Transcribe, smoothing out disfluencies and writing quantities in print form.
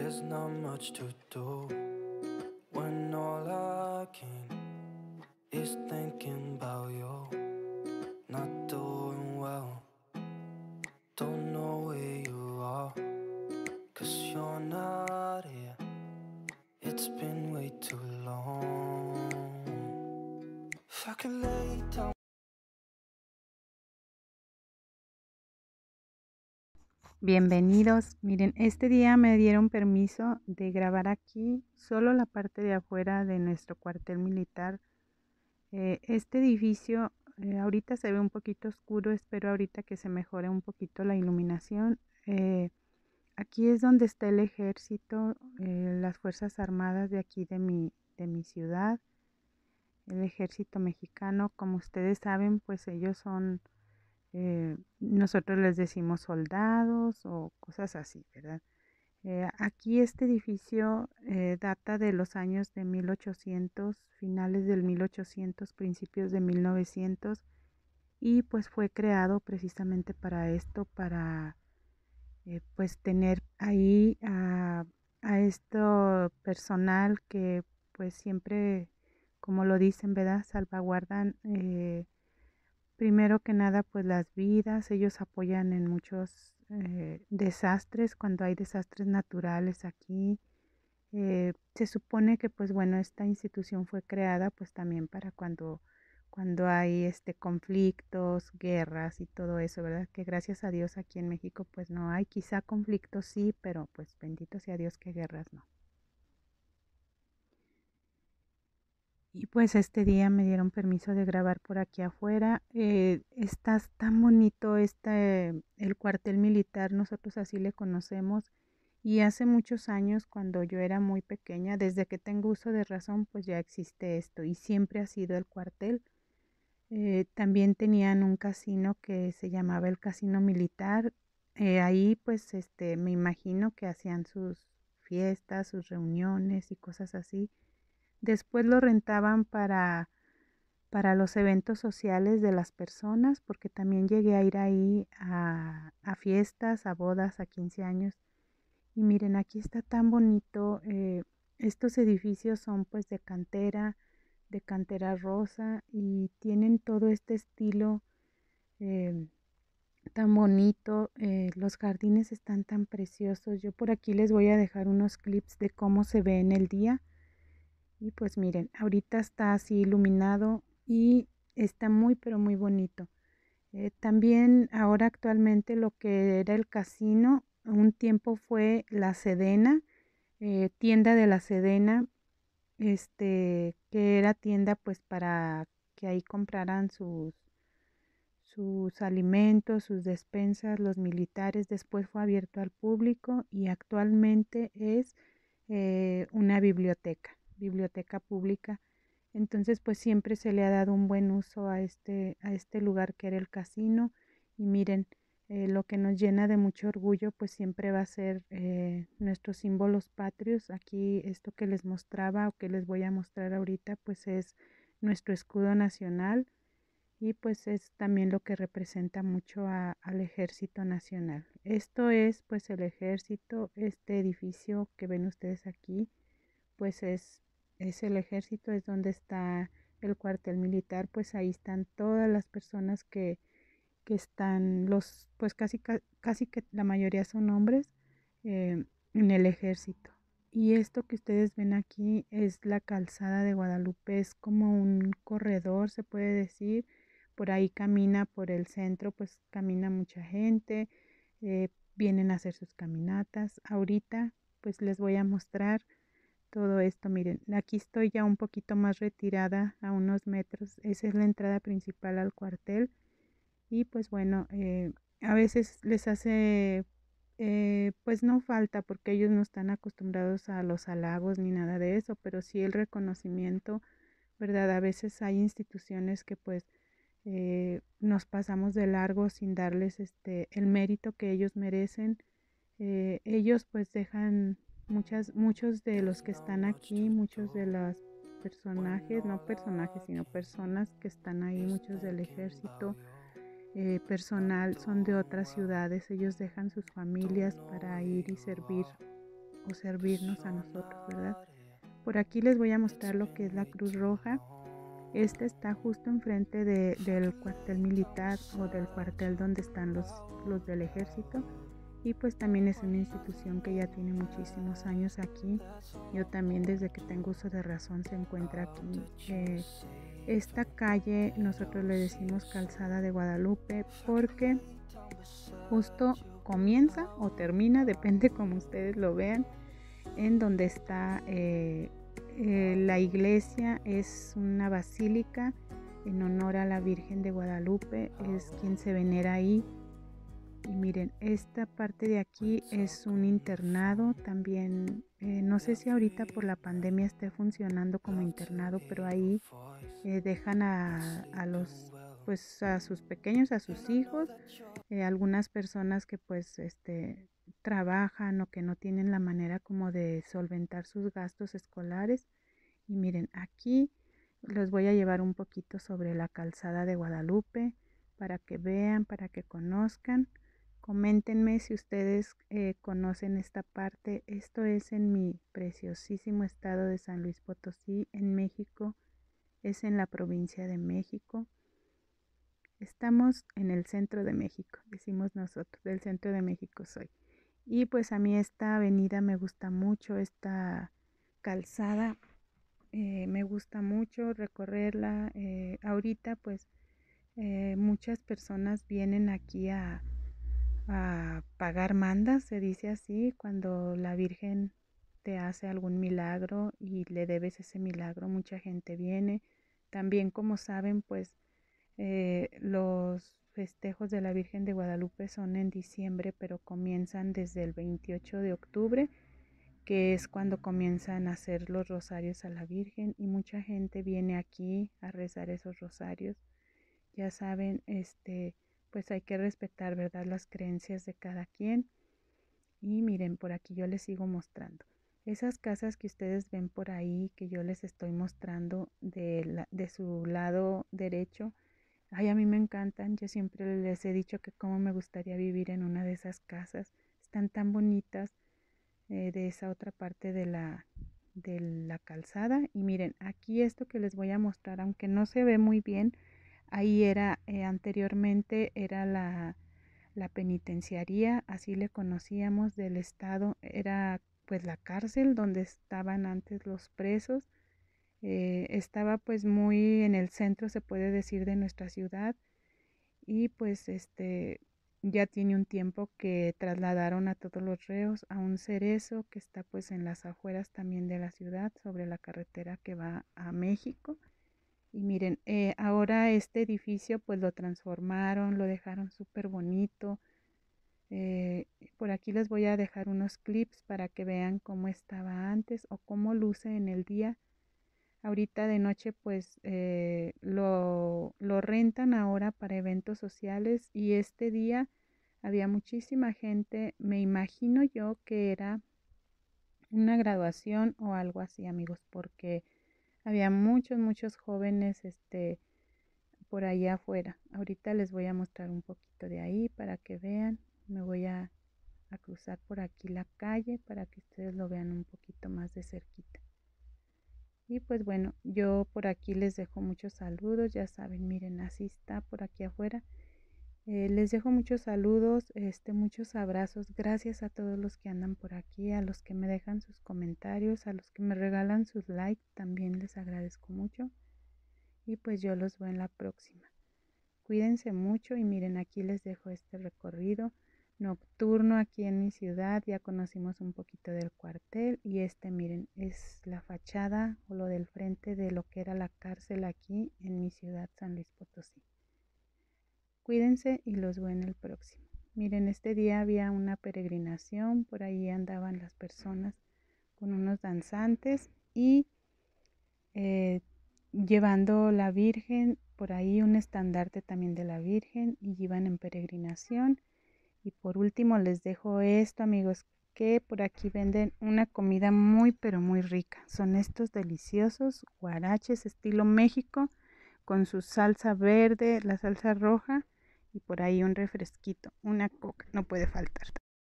there's not much to do when all I can is thinking about you. Not doing well, don't know where you are, 'cause you're not here. It's been way too long. If I could lay down. Bienvenidos. Miren, este día me dieron permiso de grabar aquí solo la parte de afuera de nuestro cuartel militar. Este edificio ahorita se ve un poquito oscuro, espero ahorita que se mejore un poquito la iluminación. Aquí es donde está el ejército, las fuerzas armadas de aquí de mi ciudad, el ejército mexicano. Como ustedes saben, pues ellos son, nosotros les decimos soldados o cosas así, ¿verdad? Aquí este edificio data de los años de 1800, finales del 1800, principios de 1900, y pues fue creado precisamente para esto, para pues tener ahí a esto personal que pues siempre, como lo dicen, ¿verdad? Salvaguardan primero que nada pues las vidas. Ellos apoyan en muchos desastres, cuando hay desastres naturales aquí. Se supone que pues bueno, esta institución fue creada pues también para cuando hay conflictos, guerras y todo eso, ¿verdad? Que gracias a Dios aquí en México pues no hay, quizá conflictos sí, pero pues bendito sea Dios que guerras no. Y pues este día me dieron permiso de grabar por aquí afuera. Está tan bonito el cuartel militar, nosotros así le conocemos. Y hace muchos años, cuando yo era muy pequeña, desde que tengo uso de razón, pues ya existe esto y siempre ha sido el cuartel. También tenían un casino que se llamaba el Casino Militar. Ahí pues me imagino que hacían sus fiestas, sus reuniones y cosas así. Después lo rentaban para los eventos sociales de las personas, porque también llegué a ir ahí a fiestas, a bodas, a 15 años. Y miren, aquí está tan bonito. Estos edificios son pues de cantera rosa, y tienen todo este estilo eh, tan bonito. Los jardines están tan preciosos. Yo por aquí les voy a dejar unos clips de cómo se ve en el día. Y pues miren, ahorita está así iluminado y está muy pero muy bonito. También ahora actualmente lo que era el casino, un tiempo fue la Sedena, tienda de la Sedena, que era tienda pues para que ahí compraran sus alimentos, sus despensas, los militares. Después fue abierto al público y actualmente es una biblioteca pública. Entonces pues siempre se le ha dado un buen uso a este lugar que era el casino. Y miren, lo que nos llena de mucho orgullo pues siempre va a ser nuestros símbolos patrios. Aquí esto que les mostraba o que les voy a mostrar ahorita pues es nuestro escudo nacional, y pues es también lo que representa mucho al Ejército Nacional. Esto es pues el ejército. Este edificio que ven ustedes aquí pues es el ejército, es donde está el cuartel militar. Pues ahí están todas las personas que están, pues casi que la mayoría son hombres, en el ejército. Y esto que ustedes ven aquí es la calzada de Guadalupe, es como un corredor, se puede decir. Por ahí camina, por el centro pues camina mucha gente, vienen a hacer sus caminatas. Ahorita pues les voy a mostrar todo esto. Miren, aquí estoy ya un poquito más retirada, a unos metros. Esa es la entrada principal al cuartel. Y pues bueno, a veces les hace pues no falta, porque ellos no están acostumbrados a los halagos ni nada de eso, pero sí el reconocimiento, ¿verdad? A veces hay instituciones que pues nos pasamos de largo sin darles el mérito que ellos merecen. Ellos pues dejan muchos de los que están aquí, muchos de los personajes, no personajes, sino personas que están ahí, muchos del ejército, personal, son de otras ciudades. Ellos dejan sus familias para ir y servir o servirnos a nosotros, ¿verdad? Por aquí les voy a mostrar lo que es la Cruz Roja. Esta está justo enfrente del cuartel militar o del cuartel donde están los del ejército. Y pues también es una institución que ya tiene muchísimos años aquí. Yo también desde que tengo uso de razón se encuentra aquí. Esta calle nosotros le decimos Calzada de Guadalupe porque justo comienza o termina, depende como ustedes lo vean, en donde está la iglesia. Es una basílica en honor a la Virgen de Guadalupe, es quien se venera ahí. Y miren, esta parte de aquí es un internado también. No sé si ahorita por la pandemia esté funcionando como internado, pero ahí dejan a los, pues a sus pequeños, a sus hijos, algunas personas que pues trabajan o que no tienen la manera como de solventar sus gastos escolares. Y miren, aquí los voy a llevar un poquito sobre la Calzada de Guadalupe para que vean, para que conozcan. Coméntenme si ustedes conocen esta parte. Esto es en mi preciosísimo estado de San Luis Potosí, en México. Es en la provincia de México. Estamos en el centro de México, decimos nosotros, del centro de México soy. Y pues a mí esta avenida me gusta mucho, esta calzada me gusta mucho recorrerla. Ahorita pues muchas personas vienen aquí a pagar mandas, se dice así, cuando la Virgen te hace algún milagro y le debes ese milagro, mucha gente viene. También como saben pues los festejos de la Virgen de Guadalupe son en diciembre, pero comienzan desde el 28 de octubre, que es cuando comienzan a hacer los rosarios a la Virgen y mucha gente viene aquí a rezar esos rosarios. Ya saben, pues hay que respetar, ¿verdad?, las creencias de cada quien. Y miren, por aquí yo les sigo mostrando. Esas casas que ustedes ven por ahí, que yo les estoy mostrando de su lado derecho, ay, a mí me encantan. Yo siempre les he dicho que cómo me gustaría vivir en una de esas casas. Están tan bonitas de esa otra parte de la calzada. Y miren, aquí esto que les voy a mostrar, aunque no se ve muy bien, ahí era, anteriormente era la penitenciaría, así le conocíamos del estado. Era pues la cárcel donde estaban antes los presos. Estaba pues muy en el centro, se puede decir, de nuestra ciudad. Y pues ya tiene un tiempo que trasladaron a todos los reos a un cerezo que está pues en las afueras también de la ciudad, sobre la carretera que va a México. Y miren, ahora este edificio pues lo transformaron, lo dejaron súper bonito. Por aquí les voy a dejar unos clips para que vean cómo estaba antes o cómo luce en el día. Ahorita de noche pues lo rentan ahora para eventos sociales y este día había muchísima gente. Me imagino yo que era una graduación o algo así, amigos, porque había muchos jóvenes por allá afuera. Ahorita les voy a mostrar un poquito de ahí para que vean. Me voy a cruzar por aquí la calle para que ustedes lo vean un poquito más de cerquita. Y pues bueno, yo por aquí les dejo muchos saludos, ya saben, miren, así está por aquí afuera. Les dejo muchos saludos, muchos abrazos. Gracias a todos los que andan por aquí, a los que me dejan sus comentarios, a los que me regalan sus likes, también les agradezco mucho. Y pues yo los veo en la próxima. Cuídense mucho y miren, aquí les dejo este recorrido nocturno aquí en mi ciudad. Ya conocimos un poquito del cuartel y miren, es la fachada o lo del frente de lo que era la cárcel aquí en mi ciudad, San Luis Potosí. Cuídense y los veo en el próximo. Miren, este día había una peregrinación, por ahí andaban las personas con unos danzantes y llevando la Virgen, por ahí un estandarte también de la Virgen, y iban en peregrinación. Y por último les dejo esto, amigos, que por aquí venden una comida muy pero muy rica. Son estos deliciosos guaraches estilo México con su salsa verde, la salsa roja y por ahí un refresquito, una coca, no puede faltar.